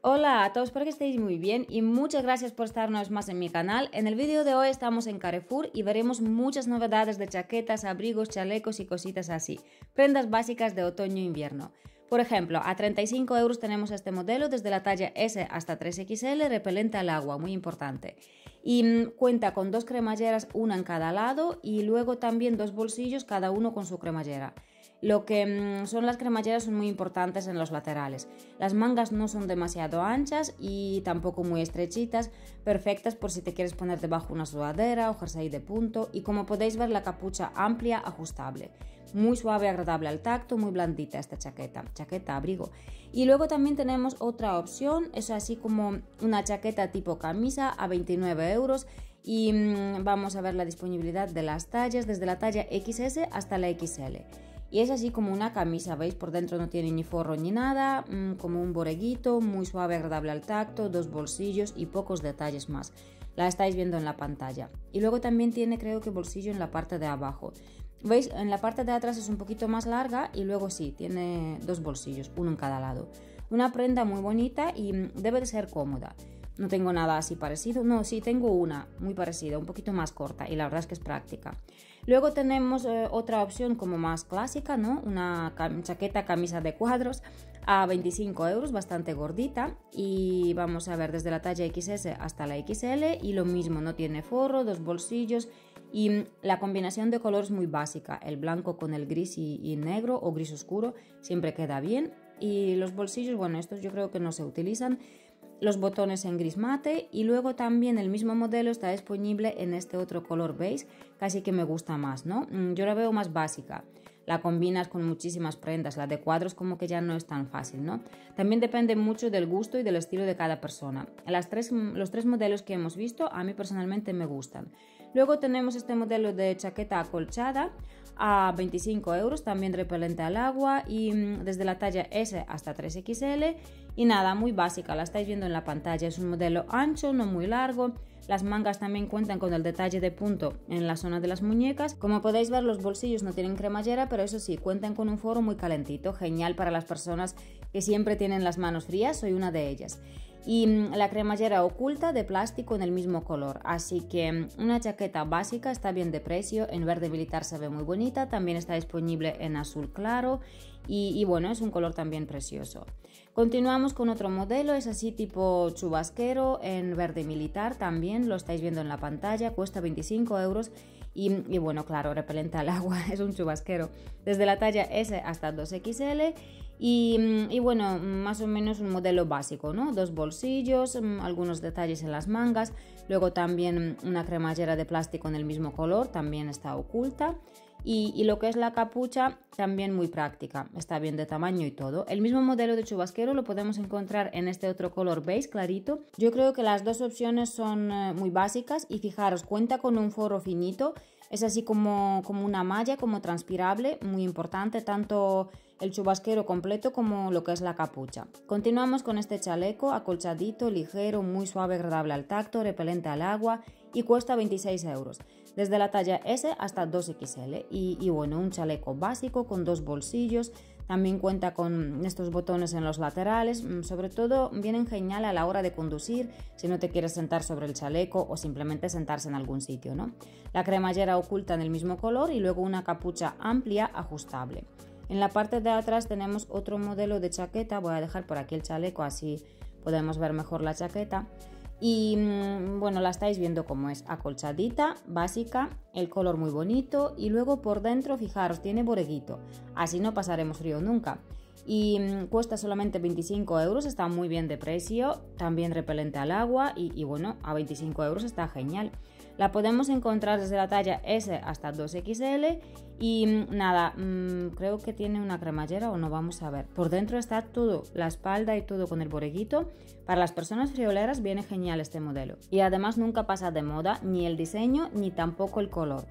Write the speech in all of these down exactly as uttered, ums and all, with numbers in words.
Hola a todos, espero que estéis muy bien y muchas gracias por estar una vez más en mi canal. En el vídeo de hoy estamos en Carrefour y veremos muchas novedades de chaquetas, abrigos, chalecos y cositas así. Prendas básicas de otoño e invierno. Por ejemplo, a treinta y cinco euros tenemos este modelo desde la talla ese hasta tres equis ele, repelente al agua, muy importante. Y mmm, cuenta con dos cremalleras, una en cada lado y luego también dos bolsillos, cada uno con su cremallera. Lo que mmm, son las cremalleras son muy importantes en los laterales. Las mangas no son demasiado anchas y tampoco muy estrechitas, perfectas por si te quieres poner debajo una sudadera o jersey de punto. Y como podéis ver, la capucha amplia, ajustable. Muy suave, agradable al tacto, muy blandita esta chaqueta, chaqueta abrigo. Y luego también tenemos otra opción, es así como una chaqueta tipo camisa a veintinueve euros. Y mmm, vamos a ver la disponibilidad de las tallas, desde la talla equis ese hasta la equis ele. Y es así como una camisa, ¿veis? Por dentro no tiene ni forro ni nada, mmm, como un boreguito, muy suave, agradable al tacto, dos bolsillos y pocos detalles más. La estáis viendo en la pantalla. Y luego también tiene, creo que, bolsillo en la parte de abajo. ¿Veis? En la parte de atrás es un poquito más larga y luego sí, tiene dos bolsillos, uno en cada lado. Una prenda muy bonita y debe de ser cómoda. No tengo nada así parecido. No, sí tengo una muy parecida, un poquito más corta y la verdad es que es práctica. Luego tenemos eh, otra opción como más clásica, ¿no? Una cam chaqueta camisa de cuadros a veinticinco euros, bastante gordita. Y vamos a ver desde la talla equis ese hasta la equis ele y lo mismo, no tiene forro, dos bolsillos. Y la combinación de colores muy básica, el blanco con el gris y, y negro o gris oscuro siempre queda bien. Y los bolsillos, bueno, estos yo creo que no se utilizan. Los botones en gris mate y luego también el mismo modelo está disponible en este otro color beige, casi que me gusta más, ¿no? Yo la veo más básica. La combinas con muchísimas prendas, la de cuadros como que ya no es tan fácil, ¿no? También depende mucho del gusto y del estilo de cada persona. Las tres, los tres modelos que hemos visto a mí personalmente me gustan. Luego tenemos este modelo de chaqueta acolchada a veinticinco euros, también repelente al agua y desde la talla ese hasta tres equis ele. Y nada, muy básica, la estáis viendo en la pantalla, es un modelo ancho, no muy largo. Las mangas también cuentan con el detalle de punto en la zona de las muñecas. Como podéis ver, los bolsillos no tienen cremallera, pero eso sí, cuentan con un forro muy calentito, genial para las personas que siempre tienen las manos frías, soy una de ellas. Y la cremallera oculta de plástico en el mismo color, así que una chaqueta básica, está bien de precio, en verde militar se ve muy bonita, también está disponible en azul claro y, y bueno, es un color también precioso. Continuamos con otro modelo, es así tipo chubasquero en verde militar, también lo estáis viendo en la pantalla, cuesta veinticinco euros y, y bueno, claro, repelente al agua, es un chubasquero, desde la talla ese hasta dos equis ele. Y, y bueno, más o menos un modelo básico, ¿no? Dos bolsillos, algunos detalles en las mangas, luego también una cremallera de plástico en el mismo color, también está oculta. Y, y lo que es la capucha, también muy práctica, está bien de tamaño y todo. El mismo modelo de chubasquero lo podemos encontrar en este otro color beige clarito. Yo creo que las dos opciones son eh, muy básicas y fijaros, cuenta con un forro finito. Es así como, como una malla, como transpirable, muy importante, tanto el chubasquero completo como lo que es la capucha. Continuamos con este chaleco acolchadito, ligero, muy suave, agradable al tacto, repelente al agua y cuesta veintiséis euros, desde la talla ese hasta dos equis ele. Y, y bueno, un chaleco básico con dos bolsillos. También cuenta con estos botones en los laterales, sobre todo vienen genial a la hora de conducir, si no te quieres sentar sobre el chaleco o simplemente sentarse en algún sitio, ¿no? La cremallera oculta en el mismo color y luego una capucha amplia ajustable. En la parte de atrás tenemos otro modelo de chaqueta, voy a dejar por aquí el chaleco así podemos ver mejor la chaqueta. Y bueno, la estáis viendo como es, acolchadita, básica, el color muy bonito y luego por dentro, fijaros, tiene boreguito, así no pasaremos frío nunca. Y cuesta solamente veinticinco euros, está muy bien de precio, también repelente al agua y, y bueno, a veinticinco euros está genial. La podemos encontrar desde la talla ese hasta dos equis ele y nada, mmm, creo que tiene una cremallera o no, vamos a ver. Por dentro está todo, la espalda y todo con el boreguito. Para las personas frioleras viene genial este modelo. Y además nunca pasa de moda ni el diseño ni tampoco el color.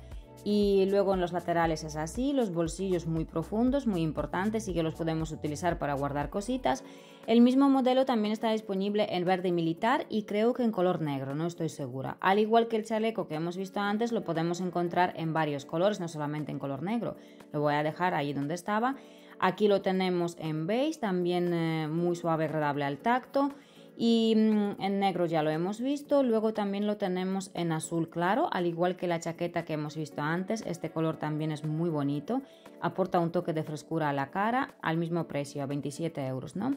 Y luego en los laterales es así, los bolsillos muy profundos, muy importantes y que los podemos utilizar para guardar cositas. El mismo modelo también está disponible en verde militar y creo que en color negro, no estoy segura. Al igual que el chaleco que hemos visto antes, lo podemos encontrar en varios colores, no solamente en color negro. Lo voy a dejar ahí donde estaba. Aquí lo tenemos en beige, también eh, muy suave, agradable al tacto. Y mmm, en negro ya lo hemos visto, luego también lo tenemos en azul claro, al igual que la chaqueta que hemos visto antes. Este color también es muy bonito, aporta un toque de frescura a la cara, al mismo precio, a veintisiete euros, ¿no?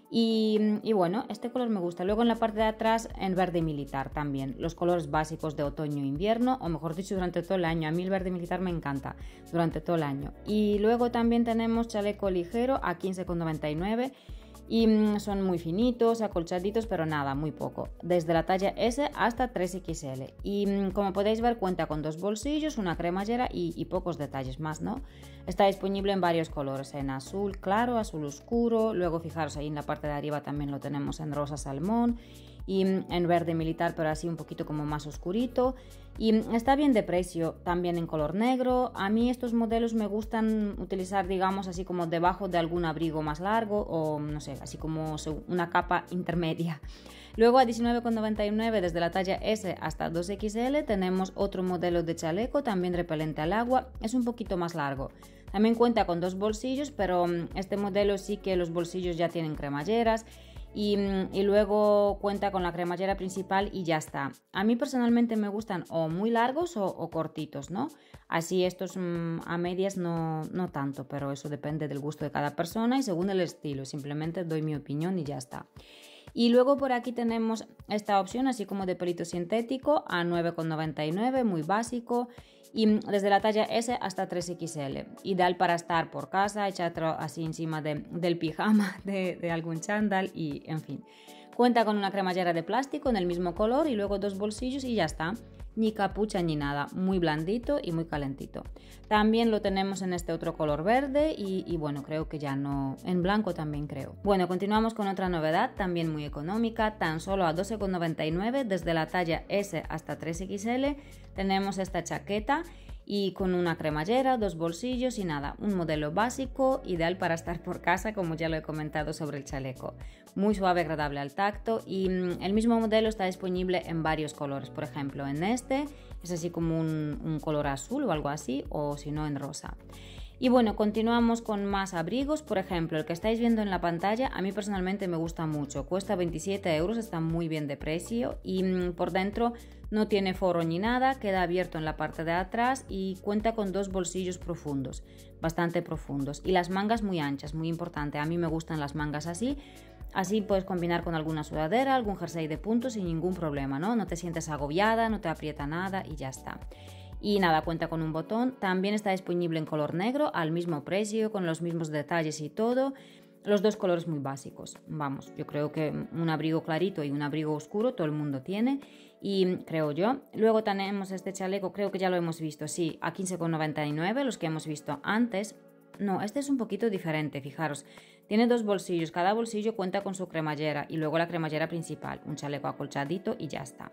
Y, y bueno, este color me gusta. Luego en la parte de atrás en verde militar también, los colores básicos de otoño e invierno, o mejor dicho durante todo el año. A mí el verde militar me encanta durante todo el año. Y luego también tenemos chaleco ligero a quince con noventa y nueve y mmm, son muy finitos, acolchaditos, pero nada, muy poco, desde la talla S hasta tres equis ele. Y mmm, como podéis ver, cuenta con dos bolsillos, una cremallera y, y pocos detalles más, ¿no? Está disponible en varios colores, en azul claro, azul oscuro, luego fijaros ahí en la parte de arriba también lo tenemos en rosa salmón y en verde militar, pero así un poquito como más oscurito, y está bien de precio, también en color negro. A mí estos modelos me gustan utilizar, digamos, así como debajo de algún abrigo más largo o no sé, así como una capa intermedia. Luego a diecinueve con noventa y nueve desde la talla S hasta dos equis ele tenemos otro modelo de chaleco, también repelente al agua, es un poquito más largo. También cuenta con dos bolsillos, pero este modelo sí que los bolsillos ya tienen cremalleras. Y, y luego cuenta con la cremallera principal y ya está. A mí personalmente me gustan o muy largos o, o cortitos, ¿no? Así estos mmm, a medias no, no tanto, pero eso depende del gusto de cada persona y según el estilo. Simplemente doy mi opinión y ya está. Y luego por aquí tenemos esta opción así como de pelito sintético a nueve con noventa y nueve, muy básico. Y desde la talla S hasta tres equis ele, ideal para estar por casa, echado así encima de, del pijama, de, de algún chándal y en fin. Cuenta con una cremallera de plástico en el mismo color y luego dos bolsillos y ya está. Ni capucha ni nada, muy blandito y muy calentito. También lo tenemos en este otro color verde y, y bueno, creo que ya no, en blanco también creo. Bueno, continuamos con otra novedad, también muy económica, tan solo a doce con noventa y nueve desde la talla S hasta tres equis ele. Tenemos esta chaqueta y con una cremallera, dos bolsillos y nada, un modelo básico, ideal para estar por casa, como ya lo he comentado sobre el chaleco. Muy suave, agradable al tacto y mmm, el mismo modelo está disponible en varios colores. Por ejemplo, en este es así como un, un color azul o algo así, o si no en rosa. Y bueno, continuamos con más abrigos. Por ejemplo, el que estáis viendo en la pantalla a mí personalmente me gusta mucho, cuesta veintisiete euros, está muy bien de precio y mmm, por dentro no tiene forro ni nada, queda abierto en la parte de atrás y cuenta con dos bolsillos profundos, bastante profundos, y las mangas muy anchas, muy importante, a mí me gustan las mangas así. Así puedes combinar con alguna sudadera, algún jersey de punto sin ningún problema, ¿no? No te sientes agobiada, no te aprieta nada y ya está. Y nada, cuenta con un botón, también está disponible en color negro, al mismo precio, con los mismos detalles y todo. Los dos colores muy básicos, vamos, yo creo que un abrigo clarito y un abrigo oscuro todo el mundo tiene, y creo yo. Luego tenemos este chaleco, creo que ya lo hemos visto, sí, a quince con noventa y nueve, los que hemos visto antes. No, este es un poquito diferente, fijaros. Tiene dos bolsillos, cada bolsillo cuenta con su cremallera y luego la cremallera principal, un chaleco acolchadito y ya está.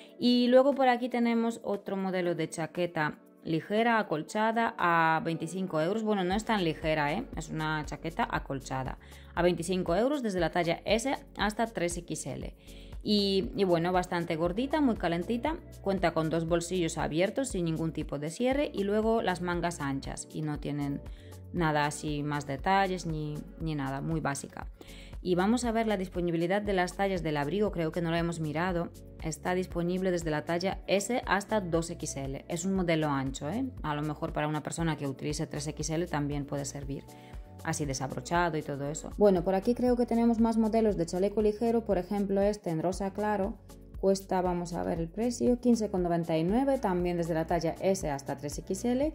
Y luego por aquí tenemos otro modelo de chaqueta ligera, acolchada, a veinticinco euros. Bueno, no es tan ligera, ¿eh? Es una chaqueta acolchada. A veinticinco euros desde la talla S hasta tres equis ele. Y, y bueno, bastante gordita, muy calentita. Cuenta con dos bolsillos abiertos sin ningún tipo de cierre y luego las mangas anchas y no tienen nada así más detalles ni, ni nada, muy básica. Y vamos a ver la disponibilidad de las tallas del abrigo, creo que no lo hemos mirado. Está disponible desde la talla S hasta dos equis ele. Es un modelo ancho, ¿eh? A lo mejor para una persona que utilice tres equis ele también puede servir. Así desabrochado y todo eso. Bueno, por aquí creo que tenemos más modelos de chaleco ligero, por ejemplo este en rosa claro. Cuesta, vamos a ver el precio, quince con noventa y nueve, también desde la talla S hasta tres equis ele.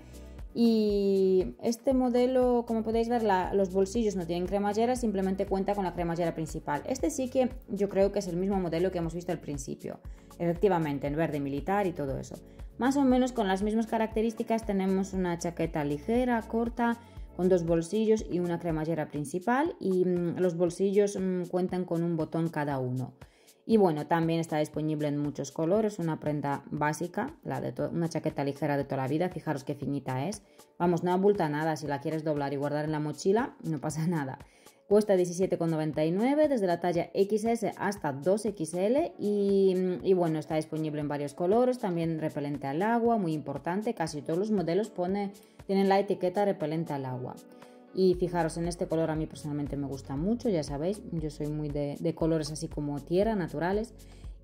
Y este modelo, como podéis ver, la, los bolsillos no tienen cremallera, simplemente cuenta con la cremallera principal. Este sí que yo creo que es el mismo modelo que hemos visto al principio, efectivamente, en verde militar y todo eso. Más o menos con las mismas características tenemos una chaqueta ligera, corta, con dos bolsillos y una cremallera principal, y mmm, los bolsillos mmm, cuentan con un botón cada uno. Y bueno, también está disponible en muchos colores, una prenda básica, la de una chaqueta ligera de toda la vida, fijaros qué finita es. Vamos, no abulta nada, si la quieres doblar y guardar en la mochila, no pasa nada. Cuesta diecisiete con noventa y nueve desde la talla equis ese hasta dos equis ele y, y bueno, está disponible en varios colores, también repelente al agua, muy importante, casi todos los modelos pone, tienen la etiqueta repelente al agua. Y fijaros, en este color a mí personalmente me gusta mucho, ya sabéis, yo soy muy de, de colores así como tierra, naturales.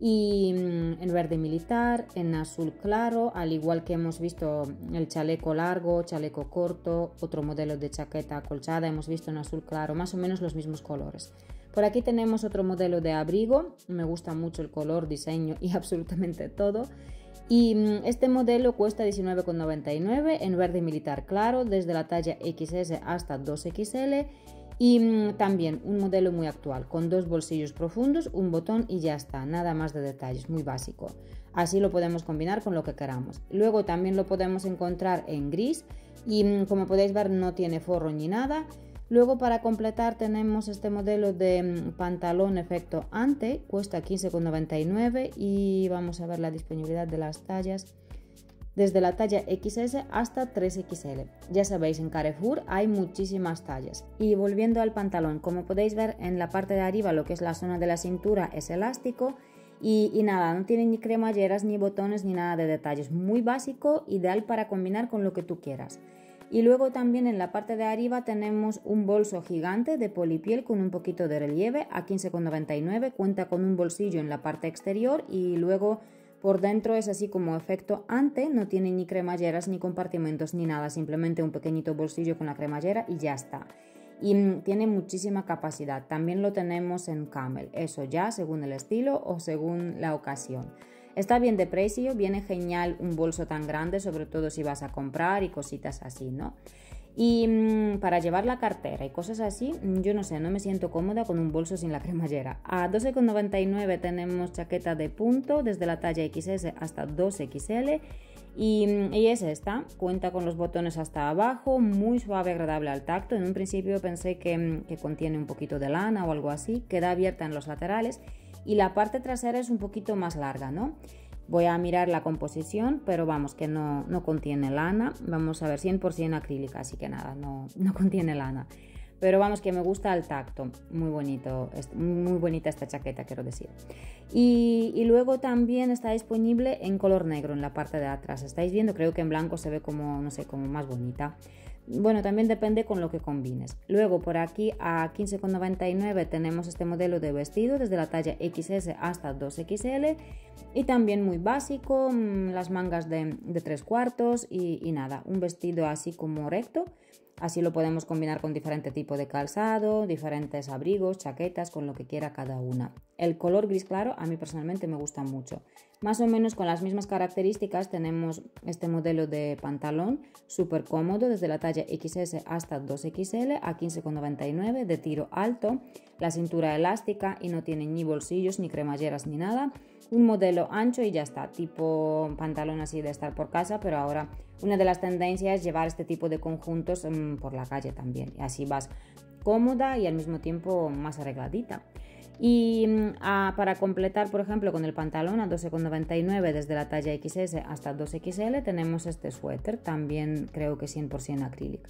Y en verde militar, en azul claro, al igual que hemos visto el chaleco largo, chaleco corto, otro modelo de chaqueta acolchada, hemos visto en azul claro, más o menos los mismos colores. Por aquí tenemos otro modelo de abrigo, me gusta mucho el color, diseño y absolutamente todo. Y este modelo cuesta diecinueve con noventa y nueve en verde militar claro, desde la talla equis ese hasta dos equis ele. Y también un modelo muy actual, con dos bolsillos profundos, un botón y ya está, nada más de detalles, muy básico. Así lo podemos combinar con lo que queramos. Luego también lo podemos encontrar en gris y como podéis ver no tiene forro ni nada. Luego para completar tenemos este modelo de pantalón efecto ante, cuesta quince con noventa y nueve y vamos a ver la disponibilidad de las tallas. Desde la talla equis ese hasta tres equis ele. Ya sabéis, en Carrefour hay muchísimas tallas. Y volviendo al pantalón, como podéis ver en la parte de arriba, lo que es la zona de la cintura es elástico y, y nada, no tiene ni cremalleras, ni botones, ni nada de detalles. Muy básico, ideal para combinar con lo que tú quieras. Y luego también en la parte de arriba tenemos un bolso gigante de polipiel con un poquito de relieve a quince con noventa y nueve. Cuenta con un bolsillo en la parte exterior y luego por dentro es así como efecto ante, no tiene ni cremalleras ni compartimentos ni nada, simplemente un pequeñito bolsillo con la cremallera y ya está. Y tiene muchísima capacidad, también lo tenemos en camel, eso ya según el estilo o según la ocasión. Está bien de precio, viene genial un bolso tan grande, sobre todo si vas a comprar y cositas así, ¿no? Y mmm, para llevar la cartera y cosas así, yo no sé, no me siento cómoda con un bolso sin la cremallera. A doce con noventa y nueve tenemos chaqueta de punto desde la talla equis ese hasta dos equis ele y, y es esta, cuenta con los botones hasta abajo, muy suave, agradable al tacto. En un principio pensé que, que contiene un poquito de lana o algo así, queda abierta en los laterales y la parte trasera es un poquito más larga, ¿no? Voy a mirar la composición, pero vamos, que no, no contiene lana. Vamos a ver, cien por ciento acrílica, así que nada, no, no contiene lana. Pero vamos, que me gusta el tacto. Muy bonito, muy bonita esta chaqueta, quiero decir. Y, y luego también está disponible en color negro en la parte de atrás. ¿Estáis viendo? Creo que en blanco se ve como, no sé, como más bonita. Bueno, también depende con lo que combines. Luego por aquí a quince con noventa y nueve tenemos este modelo de vestido desde la talla equis ese hasta dos equis ele y también muy básico, las mangas de, de tres cuartos y, y nada, un vestido así como recto. Así lo podemos combinar con diferente tipo de calzado, diferentes abrigos, chaquetas, con lo que quiera cada una. El color gris claro a mí personalmente me gusta mucho. Más o menos con las mismas características tenemos este modelo de pantalón súper cómodo desde la talla equis ese hasta dos equis ele a quince con noventa y nueve, de tiro alto, la cintura elástica y no tiene ni bolsillos ni cremalleras ni nada. Un modelo ancho y ya está, tipo pantalón así de estar por casa, pero ahora una de las tendencias es llevar este tipo de conjuntos mmm, por la calle también. Y así vas cómoda y al mismo tiempo más arregladita. Y ah, para completar, por ejemplo, con el pantalón a doce con noventa y nueve desde la talla equis ese hasta dos equis ele tenemos este suéter, también creo que cien por ciento acrílico.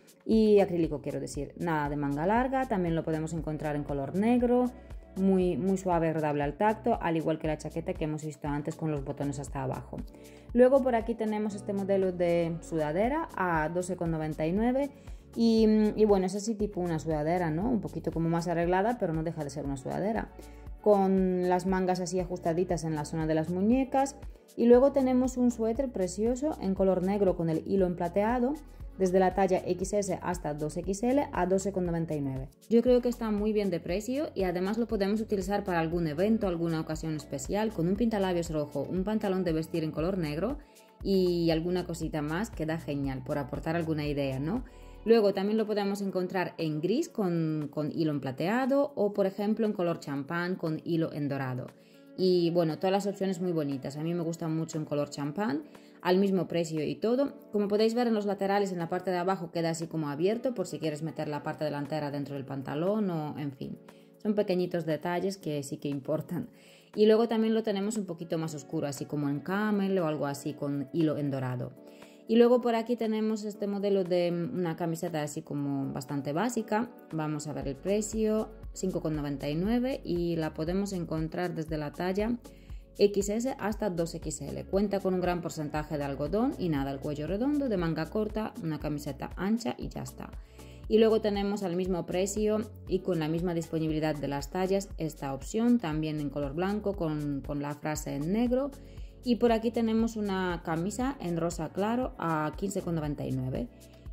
Y acrílico quiero decir, nada de manga larga, también lo podemos encontrar en color negro. Muy, muy suave, agradable al tacto, al igual que la chaqueta que hemos visto antes con los botones hasta abajo. Luego por aquí tenemos este modelo de sudadera a doce con noventa y nueve y, y bueno, es así tipo una sudadera, ¿no? Un poquito como más arreglada, pero no deja de ser una sudadera. Con las mangas así ajustaditas en la zona de las muñecas. Y luego tenemos un suéter precioso en color negro con el hilo en plateado, desde la talla equis ese hasta dos equis ele a doce con noventa y nueve. Yo creo que está muy bien de precio y además lo podemos utilizar para algún evento, alguna ocasión especial, con un pintalabios rojo, un pantalón de vestir en color negro y alguna cosita más, queda genial por aportar alguna idea, ¿no? Luego también lo podemos encontrar en gris con, con hilo en plateado o por ejemplo en color champán con hilo en dorado. Y bueno, todas las opciones muy bonitas, a mí me gustan mucho en color champán, al mismo precio y todo. Como podéis ver en los laterales, en la parte de abajo queda así como abierto por si quieres meter la parte delantera dentro del pantalón o en fin. Son pequeñitos detalles que sí que importan. Y luego también lo tenemos un poquito más oscuro, así como en camel o algo así con hilo en dorado. Y luego por aquí tenemos este modelo de una camiseta así como bastante básica. Vamos a ver el precio, cinco con noventa y nueve y la podemos encontrar desde la talla equis ese hasta dos equis ele. Cuenta con un gran porcentaje de algodón y nada, el cuello redondo, de manga corta, una camiseta ancha y ya está. Y luego tenemos al mismo precio y con la misma disponibilidad de las tallas esta opción, también en color blanco con, con la frase en negro. Y por aquí tenemos una camisa en rosa claro a quince con noventa y nueve.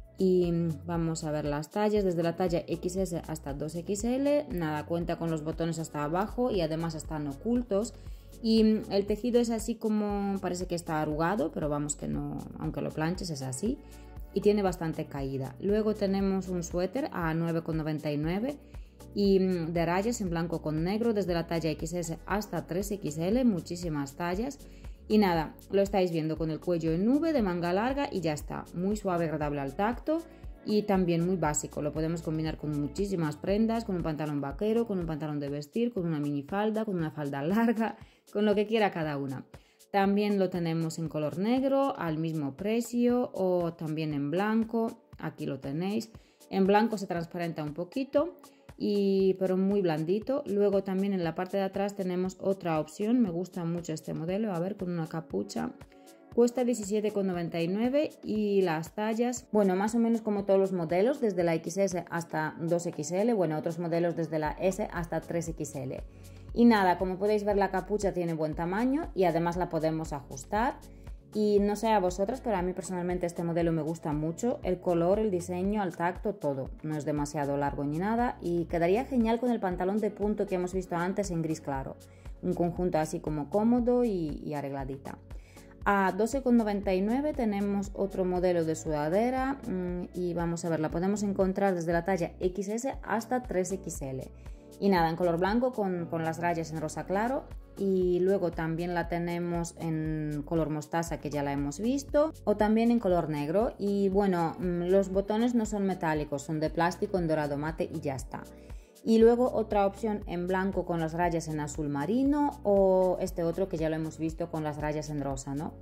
Y vamos a ver las tallas, desde la talla equis ese hasta dos equis ele, nada, cuenta con los botones hasta abajo y además están ocultos. Y el tejido es así como, parece que está arrugado, pero vamos que no, aunque lo planches es así. Y tiene bastante caída. Luego tenemos un suéter a nueve con noventa y nueve y de rayas en blanco con negro desde la talla equis ese hasta tres equis ele, muchísimas tallas. Y nada, lo estáis viendo con el cuello en nube, de manga larga y ya está. Muy suave, agradable al tacto y también muy básico. Lo podemos combinar con muchísimas prendas, con un pantalón vaquero, con un pantalón de vestir, con una minifalda, con una falda larga, con lo que quiera cada una. También lo tenemos en color negro al mismo precio o también en blanco, aquí lo tenéis. En blanco se transparenta un poquito, y, pero muy blandito. Luego también en la parte de atrás tenemos otra opción, me gusta mucho este modelo, a ver, con una capucha. Cuesta diecisiete con noventa y nueve y las tallas, bueno, más o menos como todos los modelos, desde la equis ese hasta dos equis ele, bueno, otros modelos desde la ese hasta tres equis ele. Y nada, como podéis ver, la capucha tiene buen tamaño y además la podemos ajustar. Y no sé a vosotras, pero a mí personalmente este modelo me gusta mucho. El color, el diseño, el tacto, todo. No es demasiado largo ni nada y quedaría genial con el pantalón de punto que hemos visto antes en gris claro. Un conjunto así como cómodo y, y arregladita. A doce con noventa y nueve tenemos otro modelo de sudadera y vamos a ver, la podemos encontrar desde la talla equis ese hasta tres equis ele. Y nada, en color blanco con, con las rayas en rosa claro. Y luego también la tenemos en color mostaza, que ya la hemos visto, o también en color negro. Y bueno, los botones no son metálicos, son de plástico en dorado mate y ya está. Y luego otra opción en blanco con las rayas en azul marino, o este otro que ya lo hemos visto con las rayas en rosa, ¿no?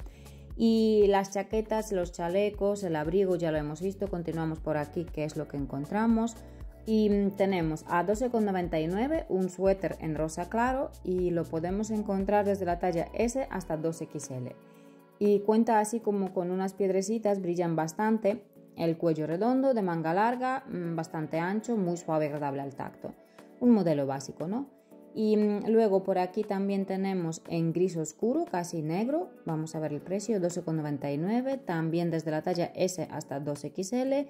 Y las chaquetas, los chalecos, el abrigo ya lo hemos visto. Continuamos por aquí, que es lo que encontramos. Y tenemos a doce con noventa y nueve un suéter en rosa claro y lo podemos encontrar desde la talla ese hasta dos equis ele. Y cuenta así como con unas piedrecitas, brillan bastante. El cuello redondo, de manga larga, bastante ancho, muy suave y agradable al tacto. Un modelo básico, ¿no? Y luego por aquí también tenemos en gris oscuro, casi negro. Vamos a ver el precio, doce con noventa y nueve, también desde la talla ese hasta dos equis ele.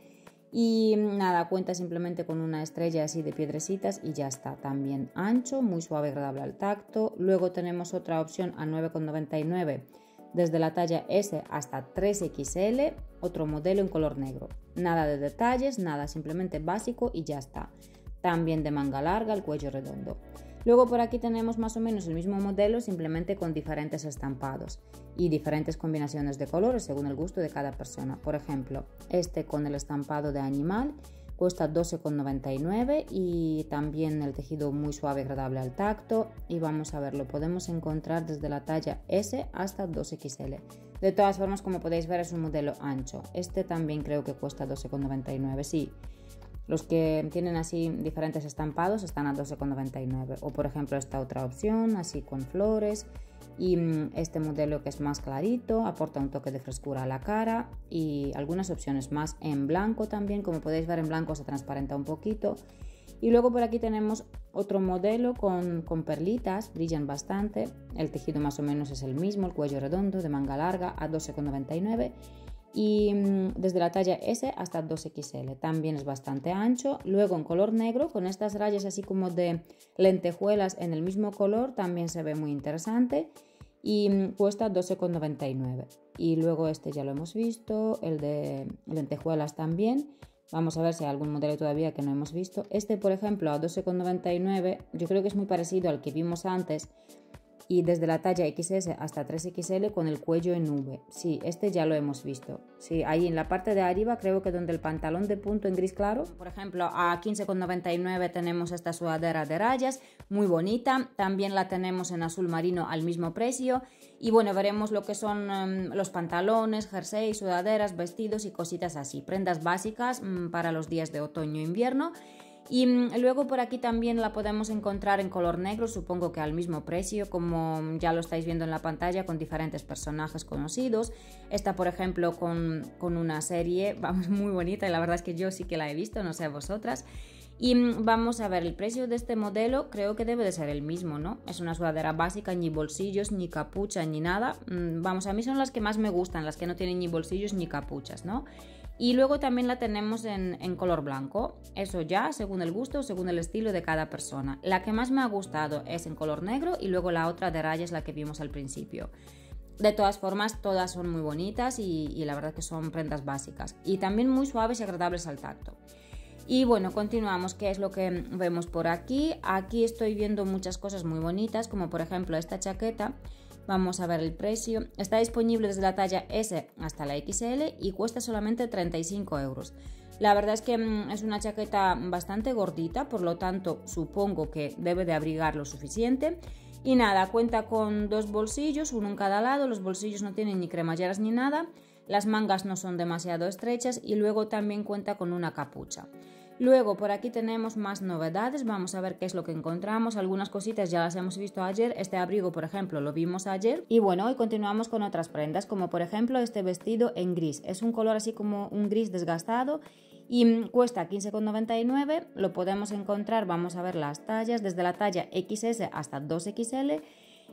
Y nada, cuenta simplemente con una estrella así de piedrecitas y ya está, también ancho, muy suave y agradable al tacto. Luego tenemos otra opción a nueve con noventa y nueve desde la talla ese hasta tres equis ele, otro modelo en color negro. Nada de detalles, nada, simplemente básico y ya está. También de manga larga, el cuello redondo. Luego por aquí tenemos más o menos el mismo modelo, simplemente con diferentes estampados y diferentes combinaciones de colores según el gusto de cada persona. Por ejemplo, este con el estampado de animal cuesta doce con noventa y nueve y también el tejido muy suave y agradable al tacto. Y vamos a ver, lo podemos encontrar desde la talla ese hasta dos equis ele. De todas formas, como podéis ver, es un modelo ancho. Este también creo que cuesta doce con noventa y nueve, sí. Los que tienen así diferentes estampados están a doce con noventa y nueve. O por ejemplo esta otra opción, así con flores. Y este modelo que es más clarito, aporta un toque de frescura a la cara. Y algunas opciones más en blanco también. Como podéis ver, en blanco se transparenta un poquito. Y luego por aquí tenemos otro modelo con, con perlitas, brillan bastante. El tejido más o menos es el mismo, el cuello redondo, de manga larga, a doce con noventa y nueve. Y desde la talla ese hasta dos equis ele, también es bastante ancho. Luego en color negro con estas rayas así como de lentejuelas en el mismo color, también se ve muy interesante y cuesta doce con noventa y nueve. Y luego este ya lo hemos visto, el de lentejuelas también. Vamos a ver si hay algún modelo todavía que no hemos visto. Este por ejemplo a doce con noventa y nueve, yo creo que es muy parecido al que vimos antes. Y desde la talla equis ese hasta tres equis ele con el cuello en nube. Sí, este ya lo hemos visto. Sí, ahí en la parte de arriba creo que donde el pantalón de punto en gris claro. Por ejemplo, a quince con noventa y nueve tenemos esta sudadera de rayas, muy bonita. También la tenemos en azul marino al mismo precio. Y bueno, veremos lo que son um, los pantalones, jerseys, sudaderas, vestidos y cositas así. Prendas básicas um, para los días de otoño e invierno. Y mmm, luego por aquí también la podemos encontrar en color negro, supongo que al mismo precio, como ya lo estáis viendo en la pantalla, con diferentes personajes conocidos. Esta, por ejemplo, con, con una serie, vamos, muy bonita, y la verdad es que yo sí que la he visto, no sé vosotras. Y mmm, vamos a ver, el precio de este modelo creo que debe de ser el mismo, ¿no? Es una sudadera básica, ni bolsillos, ni capucha, ni nada. Mmm, vamos, a mí son las que más me gustan, las que no tienen ni bolsillos ni capuchas, ¿no? Y luego también la tenemos en, en color blanco, eso ya según el gusto, según el estilo de cada persona. La que más me ha gustado es en color negro y luego la otra de rayas, la que vimos al principio. De todas formas, todas son muy bonitas y, y la verdad que son prendas básicas y también muy suaves y agradables al tacto. Y bueno, continuamos, ¿qué es lo que vemos por aquí? Aquí estoy viendo muchas cosas muy bonitas, como por ejemplo esta chaqueta. Vamos a ver el precio. Está disponible desde la talla ese hasta la equis ele y cuesta solamente treinta y cinco euros. La verdad es que mmm, es una chaqueta bastante gordita, por lo tanto supongo que debe de abrigar lo suficiente. Y nada, cuenta con dos bolsillos, uno en cada lado. Los bolsillos no tienen ni cremalleras ni nada. Las mangas no son demasiado estrechas y luego también cuenta con una capucha. Luego por aquí tenemos más novedades, vamos a ver qué es lo que encontramos. Algunas cositas ya las hemos visto ayer, este abrigo por ejemplo lo vimos ayer. Y bueno, hoy continuamos con otras prendas, como por ejemplo este vestido en gris. Es un color así como un gris desgastado y cuesta quince con noventa y nueve. Lo podemos encontrar, vamos a ver las tallas, desde la talla equis ese hasta dos equis ele.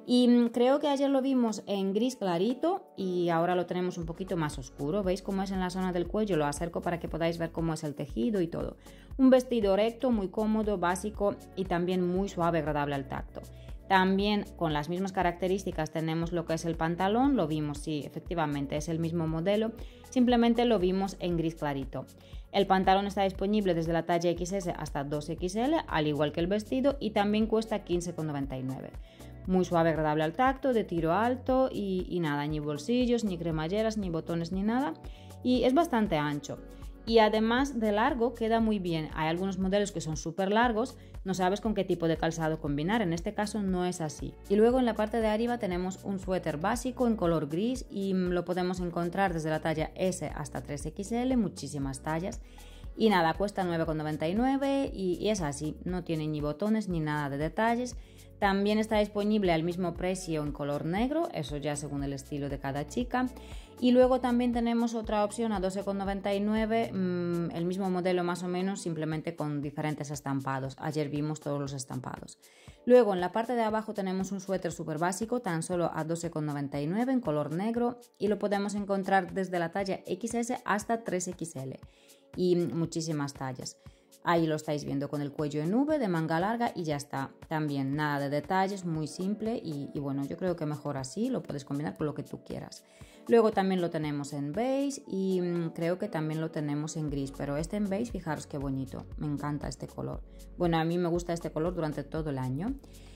Y creo que ayer lo vimos en gris clarito y ahora lo tenemos un poquito más oscuro. ¿Veis cómo es en la zona del cuello? Lo acerco para que podáis ver cómo es el tejido y todo. Un vestido recto, muy cómodo, básico y también muy suave, agradable al tacto. También con las mismas características tenemos lo que es el pantalón. Lo vimos, sí, efectivamente es el mismo modelo. Simplemente lo vimos en gris clarito. El pantalón está disponible desde la talla equis ese hasta dos equis ele, al igual que el vestido, y también cuesta quince con noventa y nueve. Muy suave, agradable al tacto, de tiro alto y, y nada, ni bolsillos, ni cremalleras, ni botones, ni nada. Y es bastante ancho. Y además de largo, queda muy bien. Hay algunos modelos que son súper largos, no sabes con qué tipo de calzado combinar. En este caso no es así. Y luego en la parte de arriba tenemos un suéter básico en color gris y lo podemos encontrar desde la talla ese hasta tres equis ele, muchísimas tallas. Y nada, cuesta nueve con noventa y nueve y, y es así, no tiene ni botones ni nada de detalles. También está disponible al mismo precio en color negro, eso ya según el estilo de cada chica. Y luego también tenemos otra opción a doce con noventa y nueve, mmm, el mismo modelo más o menos, simplemente con diferentes estampados. Ayer vimos todos los estampados. Luego en la parte de abajo tenemos un suéter súper básico, tan solo a doce con noventa y nueve en color negro y lo podemos encontrar desde la talla equis ese hasta tres equis ele y muchísimas tallas. Ahí lo estáis viendo con el cuello en V, de manga larga y ya está. También nada de detalles, muy simple y, y bueno, yo creo que mejor así, lo puedes combinar con lo que tú quieras. Luego también lo tenemos en beige y mmm, creo que también lo tenemos en gris, pero este en beige, fijaros qué bonito, me encanta este color. Bueno, a mí me gusta este color durante todo el año.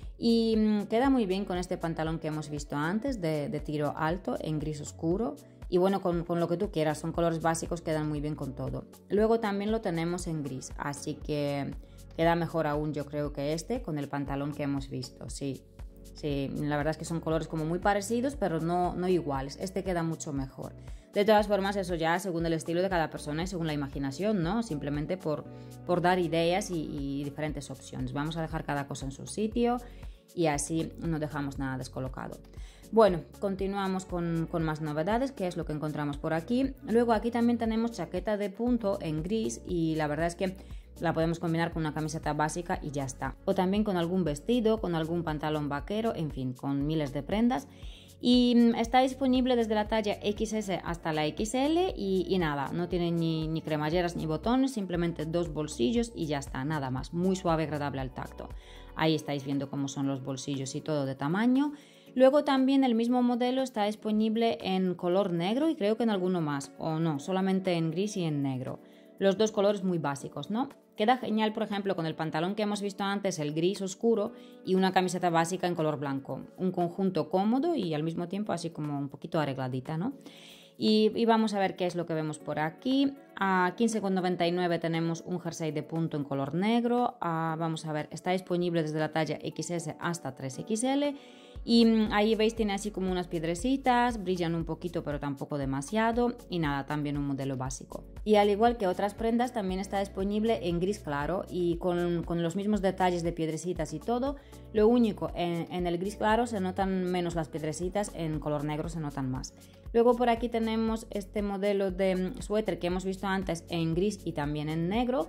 Y mmm, queda muy bien con este pantalón que hemos visto antes de, de tiro alto en gris oscuro. Y bueno, con, con lo que tú quieras, son colores básicos, quedan muy bien con todo. Luego también lo tenemos en gris, así que queda mejor aún yo creo que este con el pantalón que hemos visto, sí. Sí, la verdad es que son colores como muy parecidos, pero no, no iguales. Este queda mucho mejor. De todas formas, eso ya según el estilo de cada persona y según la imaginación, ¿no? Simplemente por, por dar ideas y, y diferentes opciones. Vamos a dejar cada cosa en su sitio y así no dejamos nada descolocado. Bueno, continuamos con, con más novedades, que es lo que encontramos por aquí. Luego aquí también tenemos chaqueta de punto en gris y la verdad es que la podemos combinar con una camiseta básica y ya está. O también con algún vestido, con algún pantalón vaquero, en fin, con miles de prendas. Y está disponible desde la talla equis ese hasta la equis ele y, y nada, no tiene ni, ni cremalleras ni botones, simplemente dos bolsillos y ya está, nada más. Muy suave, agradable al tacto. Ahí estáis viendo cómo son los bolsillos y todo de tamaño. Luego también el mismo modelo está disponible en color negro y creo que en alguno más, o no, solamente en gris y en negro. Los dos colores muy básicos, ¿no? Queda genial, por ejemplo, con el pantalón que hemos visto antes, el gris oscuro, y una camiseta básica en color blanco. Un conjunto cómodo y al mismo tiempo así como un poquito arregladita, ¿no? Y, y vamos a ver qué es lo que vemos por aquí. A quince con noventa y nueve tenemos un jersey de punto en color negro. A, vamos a ver, está disponible desde la talla equis ese hasta tres equis ele. Y ahí veis, tiene así como unas piedrecitas, brillan un poquito pero tampoco demasiado y nada, también un modelo básico. Y al igual que otras prendas, también está disponible en gris claro y con, con los mismos detalles de piedrecitas y todo. Lo único, en, en el gris claro se notan menos las piedrecitas, en color negro se notan más. Luego por aquí tenemos este modelo de suéter que hemos visto antes en gris y también en negro.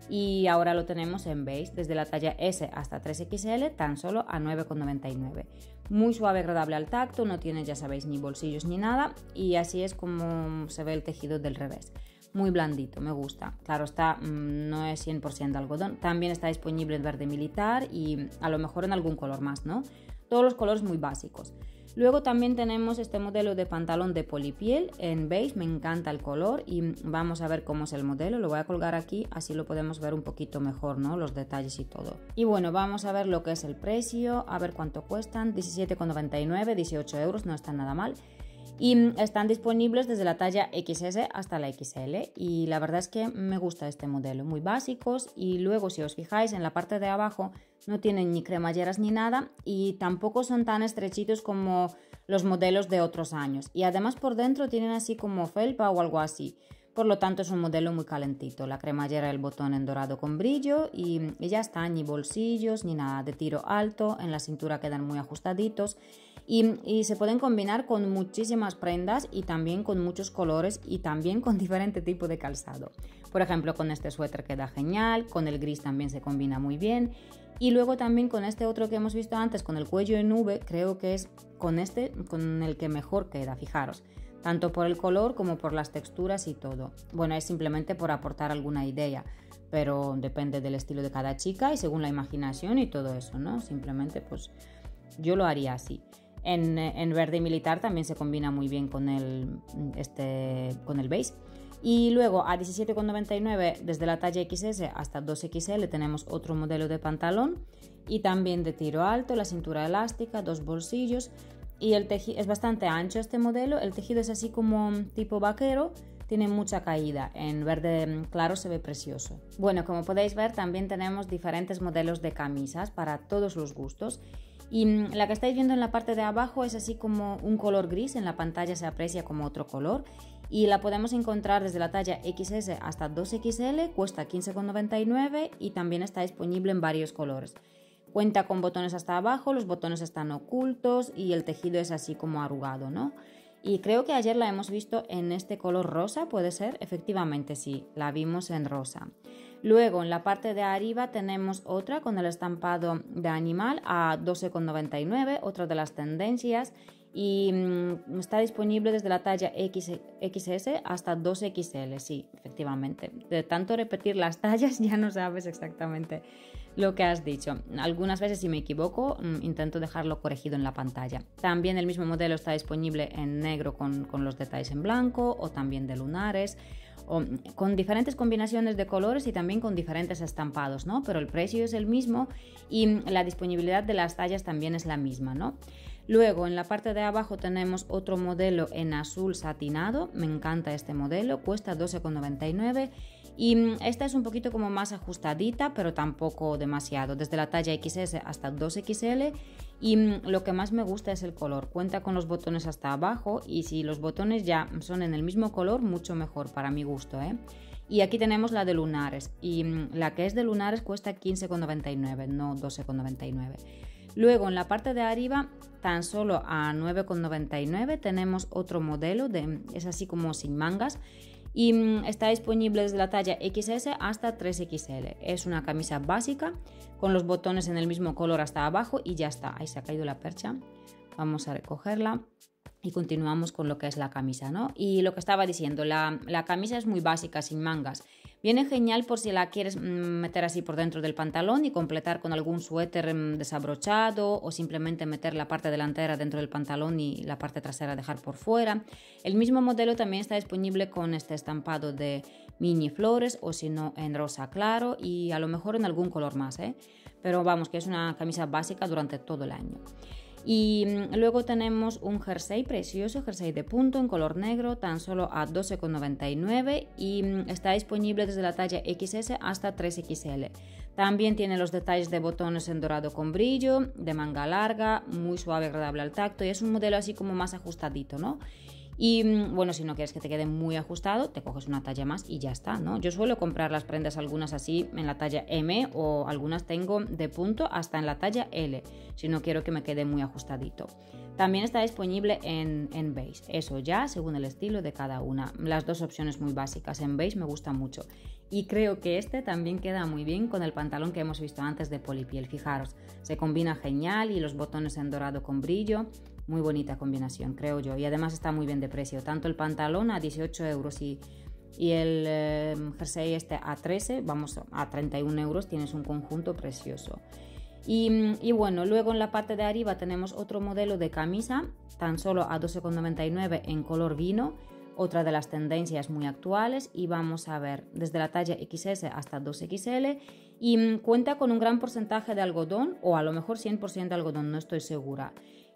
Y ahora lo tenemos en beige, desde la talla S hasta tres equis ele, tan solo a nueve con noventa y nueve. Muy suave, agradable al tacto, no tiene, ya sabéis, ni bolsillos ni nada, y así es como se ve el tejido del revés. Muy blandito, me gusta. Claro está, no es cien por ciento algodón. También está disponible en verde militar y a lo mejor en algún color más, ¿no? Todos los colores muy básicos. Luego también tenemos este modelo de pantalón de polipiel en beige, me encanta el color y vamos a ver cómo es el modelo. Lo voy a colgar aquí, así lo podemos ver un poquito mejor, ¿no? Los detalles y todo. Y bueno, vamos a ver lo que es el precio, a ver cuánto cuestan, diecisiete con noventa y nueve, dieciocho euros, no está nada mal. Y están disponibles desde la talla equis ese hasta la equis ele y la verdad es que me gusta este modelo, muy básicos. Y luego, si os fijáis, en la parte de abajo no tienen ni cremalleras ni nada y tampoco son tan estrechitos como los modelos de otros años, y además por dentro tienen así como felpa o algo así. Por lo tanto es un modelo muy calentito, la cremallera y el botón en dorado con brillo y, y ya está, ni bolsillos ni nada, de tiro alto, en la cintura quedan muy ajustaditos y, y se pueden combinar con muchísimas prendas y también con muchos colores y también con diferente tipo de calzado. Por ejemplo, con este suéter queda genial, con el gris también se combina muy bien y luego también con este otro que hemos visto antes, con el cuello en V, creo que es con este con el que mejor queda, fijaros. Tanto por el color como por las texturas y todo. Bueno, es simplemente por aportar alguna idea, pero depende del estilo de cada chica y según la imaginación y todo eso, ¿no? Simplemente pues yo lo haría así. En, en verde militar también se combina muy bien con el, este, con el beige. Y luego a diecisiete con noventa y nueve desde la talla equis ese hasta dos equis ele tenemos otro modelo de pantalón y también de tiro alto, la cintura elástica, dos bolsillos. Y el tejido es bastante ancho este modelo, el tejido es así como tipo vaquero, tiene mucha caída, en verde claro se ve precioso. Bueno, como podéis ver también tenemos diferentes modelos de camisas para todos los gustos y la que estáis viendo en la parte de abajo es así como un color gris, en la pantalla se aprecia como otro color y la podemos encontrar desde la talla equis ese hasta dos equis ele, cuesta quince con noventa y nueve y también está disponible en varios colores. Cuenta con botones hasta abajo, los botones están ocultos y el tejido es así como arrugado, ¿no? Y creo que ayer la hemos visto en este color rosa, ¿puede ser? Efectivamente sí, la vimos en rosa. Luego en la parte de arriba tenemos otra con el estampado de animal a doce con noventa y nueve, otra de las tendencias y mmm, está disponible desde la talla equis ese hasta dos equis ele, sí, efectivamente. De tanto repetir las tallas ya no sabes exactamente lo que has dicho. Algunas veces si me equivoco intento dejarlo corregido en la pantalla. También el mismo modelo está disponible en negro con, con los detalles en blanco o también de lunares, o con diferentes combinaciones de colores y también con diferentes estampados, ¿no? Pero el precio es el mismo y la disponibilidad de las tallas también es la misma, ¿no? Luego en la parte de abajo tenemos otro modelo en azul satinado, me encanta este modelo, cuesta doce con noventa y nueve y esta es un poquito como más ajustadita pero tampoco demasiado, desde la talla equis ese hasta dos equis ele y lo que más me gusta es el color, cuenta con los botones hasta abajo y si los botones ya son en el mismo color mucho mejor para mi gusto, ¿eh? Y aquí tenemos la de lunares y la que es de lunares cuesta quince con noventa y nueve, no doce con noventa y nueve. Luego en la parte de arriba, tan solo a nueve con noventa y nueve tenemos otro modelo, de, es así como sin mangas y está disponible desde la talla equis ese hasta tres equis ele. Es una camisa básica con los botones en el mismo color hasta abajo y ya está. Ahí se ha caído la percha. Vamos a recogerla y continuamos con lo que es la camisa, ¿no? Y lo que estaba diciendo, la, la camisa es muy básica, sin mangas. Viene genial por si la quieres meter así por dentro del pantalón y completar con algún suéter desabrochado o simplemente meter la parte delantera dentro del pantalón y la parte trasera dejar por fuera. El mismo modelo también está disponible con este estampado de mini flores o si no en rosa claro y a lo mejor en algún color más, ¿eh? Pero vamos, que es una camisa básica durante todo el año. Y luego tenemos un jersey precioso, jersey de punto en color negro, tan solo a doce con noventa y nueve y está disponible desde la talla equis ese hasta tres equis ele. También tiene los detalles de botones en dorado con brillo, de manga larga, muy suave, agradable al tacto y es un modelo así como más ajustadito, ¿no? Y bueno, si no quieres que te quede muy ajustado, te coges una talla más y ya está, ¿no? Yo suelo comprar las prendas algunas así en la talla M o algunas tengo de punto hasta en la talla L, si no quiero que me quede muy ajustadito. También está disponible en, en beige, eso ya según el estilo de cada una. Las dos opciones muy básicas, en beige me gusta mucho. Y creo que este también queda muy bien con el pantalón que hemos visto antes de polipiel, fijaros, se combina genial y los botones en dorado con brillo. Muy bonita combinación, creo yo. Y además está muy bien de precio. Tanto el pantalón a dieciocho euros y, y el eh, jersey este a trece, vamos, a treinta y un euros. Tienes un conjunto precioso. Y, y bueno, luego en la parte de arriba tenemos otro modelo de camisa, tan solo a doce con noventa y nueve en color vino. Otra de las tendencias muy actuales. Y vamos a ver, desde la talla equis ese hasta dos equis ele. Y mm, cuenta con un gran porcentaje de algodón, o a lo mejor cien por ciento de algodón, no estoy segura.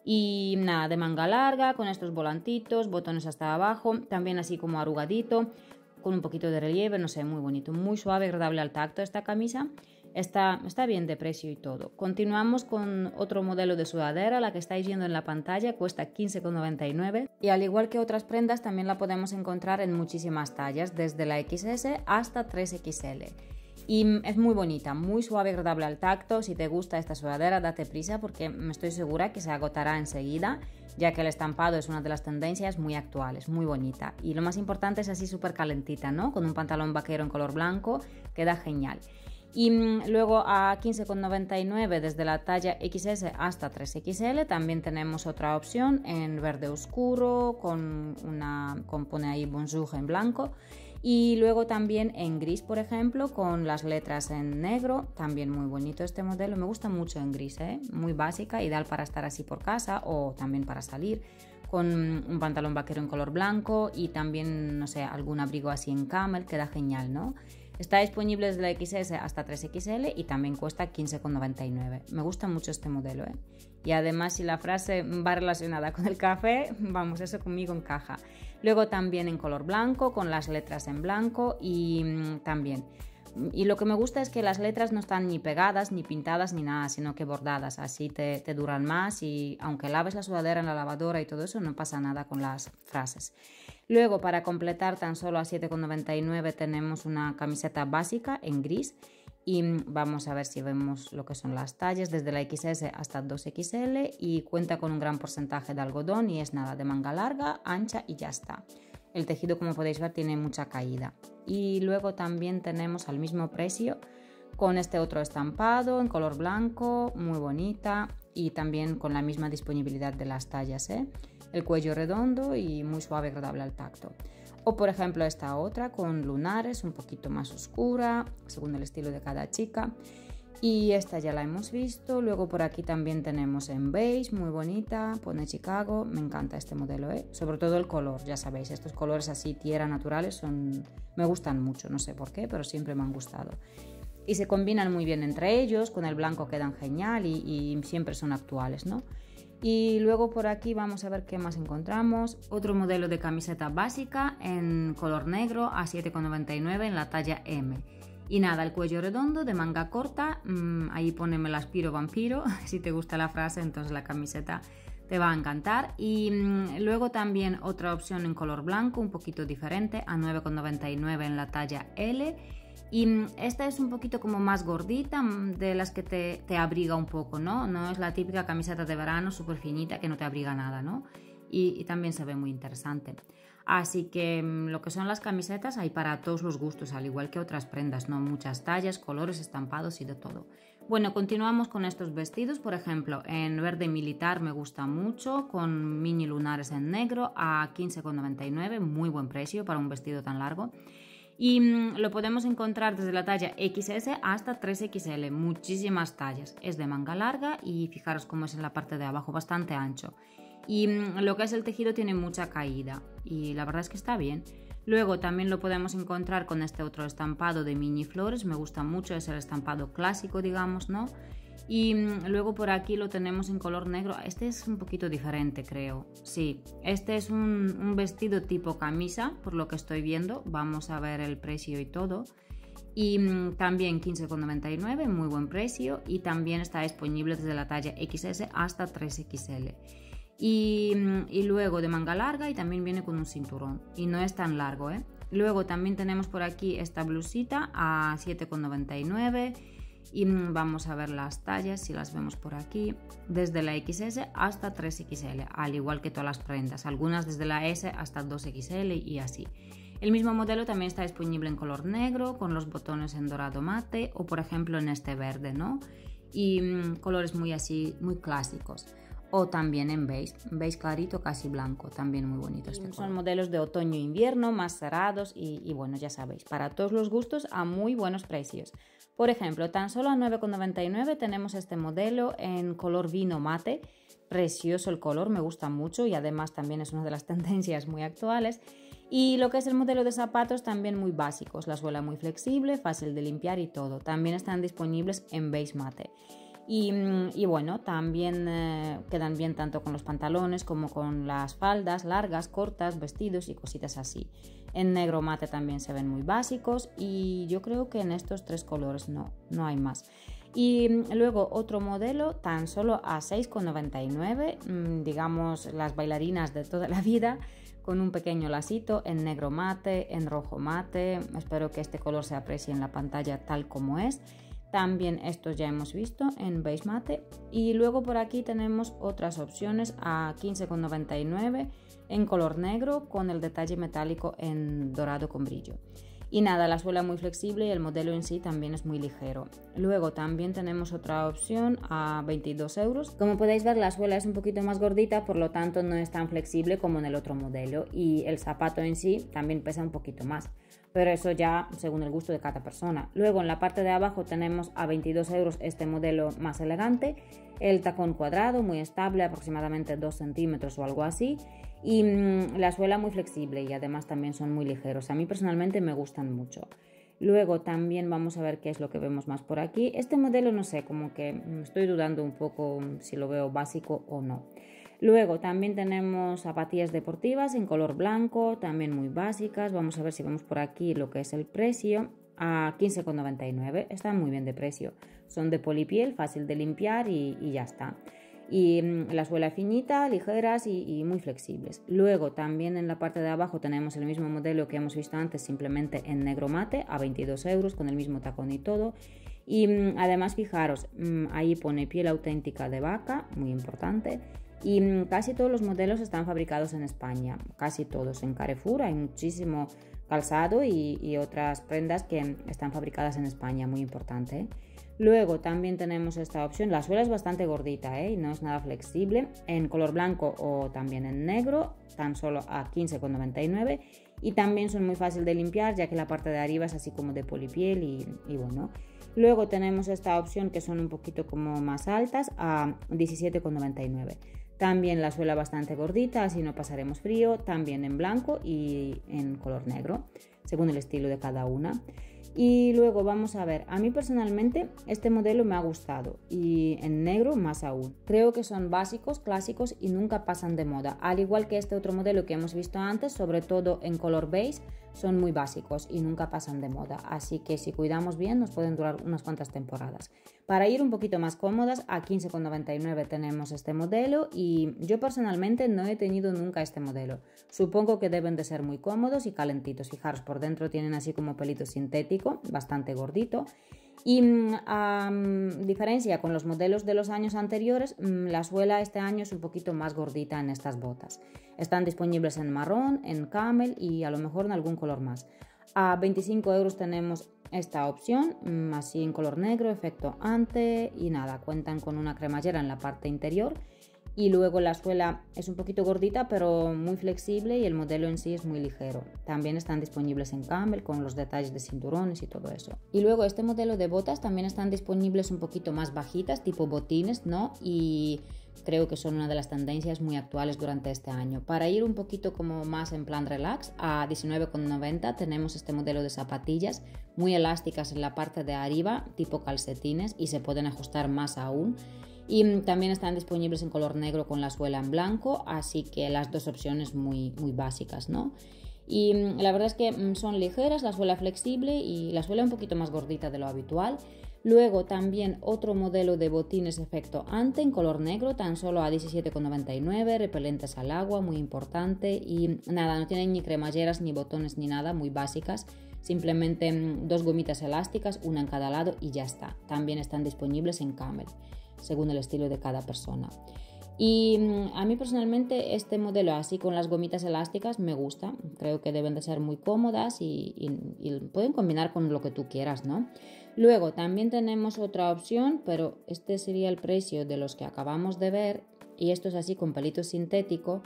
Y nada, de manga larga, con estos volantitos, botones hasta abajo, también así como arrugadito, con un poquito de relieve, no sé, muy bonito, muy suave, agradable al tacto esta camisa. Está, está bien de precio y todo. Continuamos con otro modelo de sudadera, la que estáis viendo en la pantalla, cuesta quince con noventa y nueve. Y al igual que otras prendas, también la podemos encontrar en muchísimas tallas, desde la equis ese hasta tres equis ele. Y es muy bonita, muy suave y agradable al tacto. Si te gusta esta sudadera, date prisa porque me estoy segura que se agotará enseguida, ya que el estampado es una de las tendencias muy actuales, muy bonita. Y lo más importante es así súper calentita, ¿no? Con un pantalón vaquero en color blanco, queda genial. Y luego a quince con noventa y nueve desde la talla equis ese hasta tres equis ele también tenemos otra opción en verde oscuro, con una, con pone ahí Bonjour en blanco. Y luego también en gris, por ejemplo, con las letras en negro, también muy bonito este modelo, me gusta mucho en gris, ¿eh? Muy básica, ideal para estar así por casa o también para salir, con un pantalón vaquero en color blanco y también, no sé, algún abrigo así en camel, queda genial, ¿no? Está disponible desde la equis ese hasta tres equis ele y también cuesta quince con noventa y nueve. Me gusta mucho este modelo, ¿eh? Y además si la frase va relacionada con el café, vamos, eso conmigo encaja. Luego también en color blanco, con las letras en blanco y mmm, también. Y lo que me gusta es que las letras no están ni pegadas, ni pintadas, ni nada, sino que bordadas. Así te, te duran más y aunque laves la sudadera en la lavadora y todo eso, no pasa nada con las frases. Luego, para completar, tan solo a siete con noventa y nueve tenemos una camiseta básica en gris. Y vamos a ver si vemos lo que son las tallas, desde la equis ese hasta dos equis ele y cuenta con un gran porcentaje de algodón y es nada, de manga larga, ancha y ya está. El tejido, como podéis ver, tiene mucha caída. Y luego también tenemos al mismo precio con este otro estampado en color blanco, muy bonita y también con la misma disponibilidad de las tallas, ¿eh? El cuello redondo y muy suave, agradable al tacto. O por ejemplo esta otra con lunares, un poquito más oscura, según el estilo de cada chica. Y esta ya la hemos visto. Luego por aquí también tenemos en beige, muy bonita, pone Chicago. Me encanta este modelo, ¿eh? Sobre todo el color, ya sabéis, estos colores así tierra naturales son, me gustan mucho, no sé por qué, pero siempre me han gustado. Y se combinan muy bien entre ellos, con el blanco quedan genial y, y siempre son actuales, ¿no? Y luego por aquí vamos a ver qué más encontramos. Otro modelo de camiseta básica en color negro a siete con noventa y nueve en la talla eme. Y nada, el cuello redondo de manga corta, mmm, ahí pone me la aspiro vampiro, si te gusta la frase entonces la camiseta te va a encantar. Y mmm, luego también otra opción en color blanco, un poquito diferente, a nueve con noventa y nueve en la talla ele. Y esta es un poquito como más gordita, de las que te, te abriga un poco, ¿no? No es la típica camiseta de verano súper finita que no te abriga nada, ¿no? Y, y también se ve muy interesante. Así que lo que son las camisetas hay para todos los gustos, al igual que otras prendas, ¿no? Muchas tallas, colores, estampados y de todo. Bueno, continuamos con estos vestidos, por ejemplo, en verde militar me gusta mucho, con mini lunares en negro a quince con noventa y nueve, muy buen precio para un vestido tan largo. Y mmm, lo podemos encontrar desde la talla equis ese hasta tres equis ele, muchísimas tallas. Es de manga larga y fijaros cómo es en la parte de abajo, bastante ancho. Y mmm, lo que es el tejido tiene mucha caída y la verdad es que está bien. Luego también lo podemos encontrar con este otro estampado de mini flores, me gusta mucho, es el estampado clásico, digamos, ¿no? Y luego por aquí lo tenemos en color negro. Este es un poquito diferente, creo. Sí, este es un, un vestido tipo camisa, por lo que estoy viendo. Vamos a ver el precio y todo. Y mmm, también quince con noventa y nueve, muy buen precio, y también está disponible desde la talla equis ese hasta tres equis ele. Y, y luego de manga larga, y también viene con un cinturón y no es tan largo, ¿eh? Luego también tenemos por aquí esta blusita a siete con noventa y nueve y vamos a ver las tallas, si las vemos por aquí, desde la equis ese hasta tres equis ele, al igual que todas las prendas, algunas desde la S hasta dos equis ele y así. El mismo modelo también está disponible en color negro, con los botones en dorado mate o por ejemplo en este verde, ¿no? Y mmm, colores muy así, muy clásicos. O también en beige, beige clarito, casi blanco, también muy bonito este color. Son modelos de otoño e invierno, más cerrados y, y bueno, ya sabéis, para todos los gustos a muy buenos precios. Por ejemplo, tan solo a nueve con noventa y nueve tenemos este modelo en color vino mate, precioso el color, me gusta mucho y además también es una de las tendencias muy actuales. Y lo que es el modelo de zapatos también muy básicos, la suela muy flexible, fácil de limpiar y todo. También están disponibles en beige mate. Y, y bueno, también eh, quedan bien tanto con los pantalones como con las faldas largas, cortas, vestidos y cositas así. En negro mate también se ven muy básicos y yo creo que en estos tres colores no, no hay más. Y luego otro modelo tan solo a seis con noventa y nueve, digamos las bailarinas de toda la vida, con un pequeño lacito en negro mate, en rojo mate. Espero que este color se aprecie en la pantalla tal como es. También estos ya hemos visto en beige mate. Y luego por aquí tenemos otras opciones a quince con noventa y nueve en color negro con el detalle metálico en dorado con brillo. Y nada, la suela muy flexible y el modelo en sí también es muy ligero. Luego también tenemos otra opción a veintidós euros. Como podéis ver, la suela es un poquito más gordita, por lo tanto no es tan flexible como en el otro modelo. Y el zapato en sí también pesa un poquito más, pero eso ya según el gusto de cada persona. Luego en la parte de abajo tenemos a veintidós euros este modelo más elegante, el tacón cuadrado, muy estable, aproximadamente dos centímetros o algo así. Y mmm, la suela muy flexible y además también son muy ligeros. A mí personalmente me gustan mucho. Luego también vamos a ver qué es lo que vemos más por aquí. Este modelo no sé, como que estoy dudando un poco si lo veo básico o no. Luego también tenemos zapatillas deportivas en color blanco, también muy básicas. Vamos a ver si vemos por aquí lo que es el precio. A quince con noventa y nueve, están muy bien de precio. Son de polipiel, fácil de limpiar y, y ya está. Y la suela finita, ligeras y, y muy flexibles. Luego también en la parte de abajo tenemos el mismo modelo que hemos visto antes, simplemente en negro mate a veintidós euros con el mismo tacón y todo. Y además fijaros, ahí pone piel auténtica de vaca, muy importante. Y casi todos los modelos están fabricados en España, casi todos. En Carrefour hay muchísimo calzado y, y otras prendas que están fabricadas en España, muy importante, ¿eh? Luego también tenemos esta opción, la suela es bastante gordita, ¿eh? Y no es nada flexible, en color blanco o también en negro, tan solo a quince con noventa y nueve, y también son muy fáciles de limpiar ya que la parte de arriba es así como de polipiel y, y bueno. Luego tenemos esta opción que son un poquito como más altas a diecisiete con noventa y nueve. También la suela bastante gordita, así no pasaremos frío, también en blanco y en color negro, según el estilo de cada una. Y luego vamos a ver, a mí personalmente este modelo me ha gustado y en negro más aún. Creo que son básicos, clásicos y nunca pasan de moda, al igual que este otro modelo que hemos visto antes, sobre todo en color beige, son muy básicos y nunca pasan de moda, así que si cuidamos bien nos pueden durar unas cuantas temporadas. Para ir un poquito más cómodas, a quince con noventa y nueve tenemos este modelo y yo personalmente no he tenido nunca este modelo. Supongo que deben de ser muy cómodos y calentitos. Fijaros, por dentro tienen así como pelito sintético, bastante gordito. Y a um, diferencia con los modelos de los años anteriores, um, la suela este año es un poquito más gordita en estas botas. Están disponibles en marrón, en camel y a lo mejor en algún color más. A veinticinco euros tenemos esta opción, um, así en color negro, efecto ante y nada, cuentan con una cremallera en la parte interior. Y luego la suela es un poquito gordita pero muy flexible y el modelo en sí es muy ligero. También están disponibles en camel con los detalles de cinturones y todo eso. Y luego este modelo de botas también están disponibles un poquito más bajitas, tipo botines, ¿no? Y creo que son una de las tendencias muy actuales durante este año. Para ir un poquito como más en plan relax, a diecinueve con noventa tenemos este modelo de zapatillas muy elásticas en la parte de arriba, tipo calcetines, y se pueden ajustar más aún. Y también están disponibles en color negro con la suela en blanco, así que las dos opciones muy, muy básicas, ¿no? Y la verdad es que son ligeras, la suela flexible y la suela un poquito más gordita de lo habitual. Luego también otro modelo de botines efecto ante en color negro, tan solo a diecisiete con noventa y nueve, repelentes al agua, muy importante. Y nada, no tienen ni cremalleras, ni botones, ni nada, muy básicas. Simplemente dos gomitas elásticas, una en cada lado y ya está. También están disponibles en camel, según el estilo de cada persona. Y a mí personalmente este modelo así con las gomitas elásticas me gusta. Creo que deben de ser muy cómodas y, y, y pueden combinar con lo que tú quieras, ¿no? Luego también tenemos otra opción, pero este sería el precio de los que acabamos de ver. Y esto es así con pelito sintético.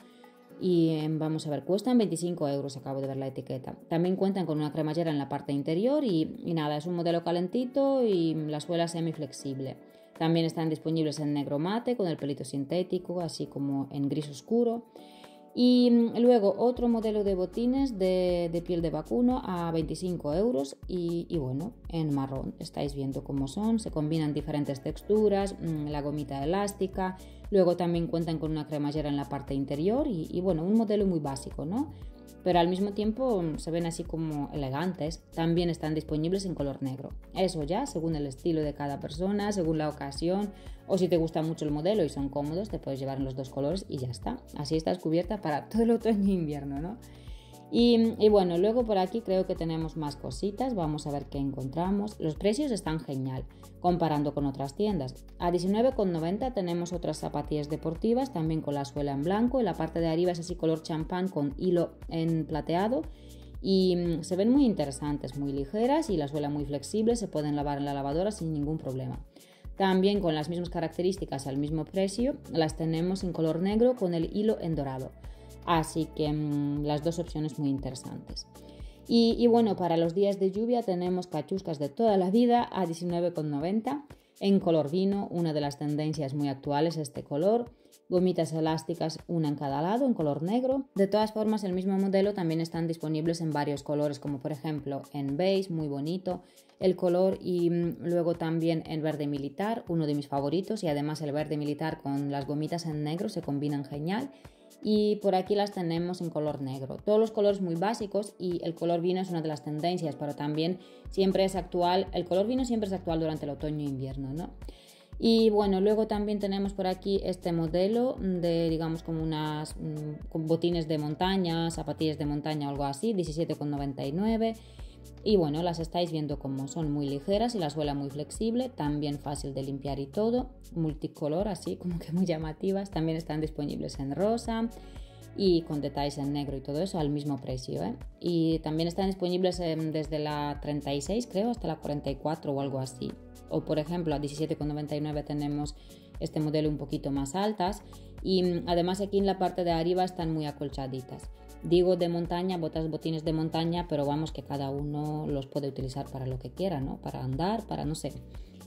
Y vamos a ver, cuestan veinticinco euros, acabo de ver la etiqueta. También cuentan con una cremallera en la parte interior y, y nada, es un modelo calentito y la suela semiflexible. También están disponibles en negro mate con el pelito sintético, así como en gris oscuro. Y luego otro modelo de botines de, de piel de vacuno a veinticinco euros y, y bueno, en marrón. Estáis viendo cómo son, se combinan diferentes texturas, la gomita elástica. Luego también cuentan con una cremallera en la parte interior y, y bueno, un modelo muy básico, ¿no? Pero al mismo tiempo se ven así como elegantes. También están disponibles en color negro. Eso ya, según el estilo de cada persona, según la ocasión, o si te gusta mucho el modelo y son cómodos, te puedes llevar en los dos colores y ya está. Así estás cubierta para todo el otoño e invierno, ¿no? Y, y bueno, luego por aquí creo que tenemos más cositas, vamos a ver qué encontramos. Los precios están genial, comparando con otras tiendas. A diecinueve con noventa tenemos otras zapatillas deportivas, también con la suela en blanco, en la parte de arriba es así color champán con hilo en plateado. Y se ven muy interesantes, muy ligeras y la suela muy flexible, se pueden lavar en la lavadora sin ningún problema. También con las mismas características al mismo precio, las tenemos en color negro con el hilo en dorado. Así que mmm, las dos opciones muy interesantes. Y, y bueno, para los días de lluvia tenemos cachuscas de toda la vida a diecinueve con noventa en color vino, una de las tendencias muy actuales este color. Gomitas elásticas, una en cada lado, en color negro. De todas formas, el mismo modelo también están disponibles en varios colores, como por ejemplo en beige, muy bonito el color, y mmm, luego también en verde militar, uno de mis favoritos, y además el verde militar con las gomitas en negro se combinan genial. Y por aquí las tenemos en color negro. Todos los colores muy básicos y el color vino es una de las tendencias, pero también siempre es actual. El color vino siempre es actual durante el otoño e invierno, ¿no? Y bueno, luego también tenemos por aquí este modelo de, digamos, como unas con botines de montaña, zapatillas de montaña o algo así, diecisiete con noventa y nueve. Y bueno, las estáis viendo como son muy ligeras y la suela muy flexible, también fácil de limpiar y todo, multicolor así como que muy llamativas. También están disponibles en rosa y con detalles en negro y todo eso al mismo precio, ¿eh? Y también están disponibles en, desde la treinta y seis creo hasta la cuarenta y cuatro o algo así. O por ejemplo a diecisiete con noventa y nueve tenemos este modelo un poquito más altas y además aquí en la parte de arriba están muy acolchaditas. Digo de montaña, botas, botines de montaña, pero vamos que cada uno los puede utilizar para lo que quiera, ¿no? Para andar, para no sé.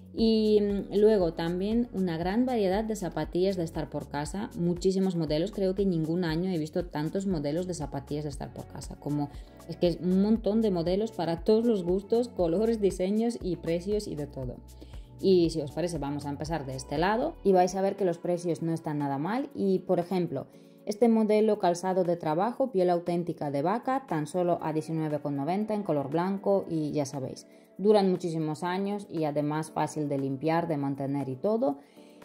Y luego también una gran variedad de zapatillas de estar por casa, muchísimos modelos, creo que ningún año he visto tantos modelos de zapatillas de estar por casa, como es que es un montón de modelos para todos los gustos, colores, diseños y precios y de todo. Y si os parece vamos a empezar de este lado y vais a ver que los precios no están nada mal. Y por ejemplo, este modelo calzado de trabajo, piel auténtica de vaca, tan solo a diecinueve con noventa en color blanco y ya sabéis, duran muchísimos años y además fácil de limpiar, de mantener y todo.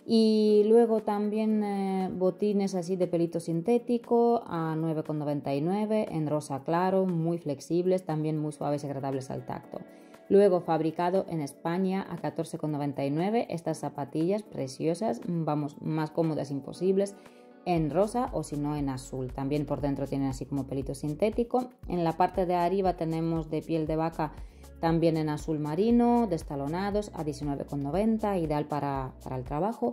Y luego también eh, botines así de pelito sintético a nueve con noventa y nueve en rosa claro, muy flexibles, también muy suaves y agradables al tacto. Luego fabricado en España a catorce con noventa y nueve, estas zapatillas preciosas, vamos, más cómodas imposibles, en rosa o si no en azul. También por dentro tienen así como pelito sintético. En la parte de arriba tenemos de piel de vaca también en azul marino, destalonados a diecinueve con noventa, ideal para, para el trabajo.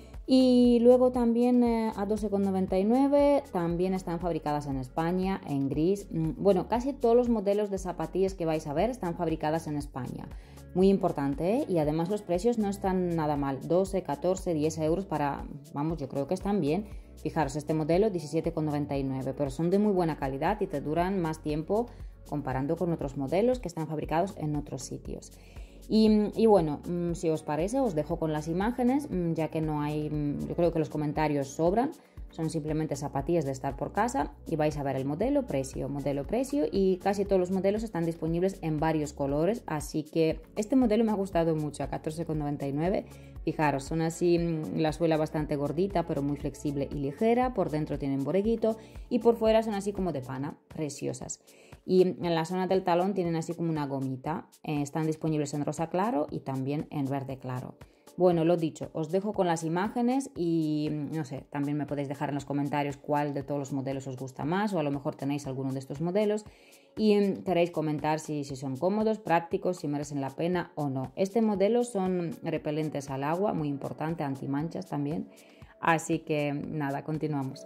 Y luego también eh, a doce con noventa y nueve, también están fabricadas en España, en gris. Bueno, casi todos los modelos de zapatillas que vais a ver están fabricadas en España. Muy importante, ¿eh? Y además los precios no están nada mal, doce, catorce, diez euros para, vamos, yo creo que están bien. Fijaros, este modelo diecisiete con noventa y nueve, pero son de muy buena calidad y te duran más tiempo comparando con otros modelos que están fabricados en otros sitios. Y, y bueno, si os parece os dejo con las imágenes, ya que no hay, yo creo que los comentarios sobran son simplemente zapatillas de estar por casa y vais a ver el modelo, precio, modelo, precio y casi todos los modelos están disponibles en varios colores, así que este modelo me ha gustado mucho a catorce con noventa y nueve. Fijaros, son así, la suela bastante gordita pero muy flexible y ligera, por dentro tienen borreguito y por fuera son así como de pana, preciosas. Y en la zona del talón tienen así como una gomita, eh, están disponibles en rosa claro y también en verde claro. Bueno, lo dicho, os dejo con las imágenes y no sé, también me podéis dejar en los comentarios cuál de todos los modelos os gusta más o a lo mejor tenéis alguno de estos modelos y queréis comentar si, si son cómodos, prácticos, si merecen la pena o no. Este modelo son repelentes al agua, muy importante, antimanchas también, así que nada, continuamos.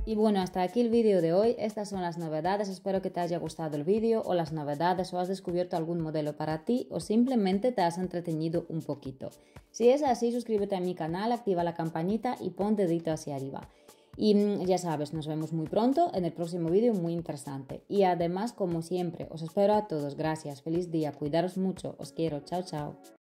Y bueno, hasta aquí el vídeo de hoy. Estas son las novedades. Espero que te haya gustado el vídeo o las novedades o has descubierto algún modelo para ti o simplemente te has entretenido un poquito. Si es así, suscríbete a mi canal, activa la campanita y pon dedito hacia arriba. Y ya sabes, nos vemos muy pronto en el próximo vídeo muy interesante. Y además, como siempre, os espero a todos. Gracias, feliz día, cuidaros mucho, os quiero, chao, chao.